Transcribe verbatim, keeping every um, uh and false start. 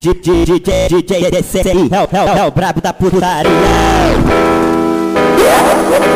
D J D C I é o, é o, é o brabo da putaria.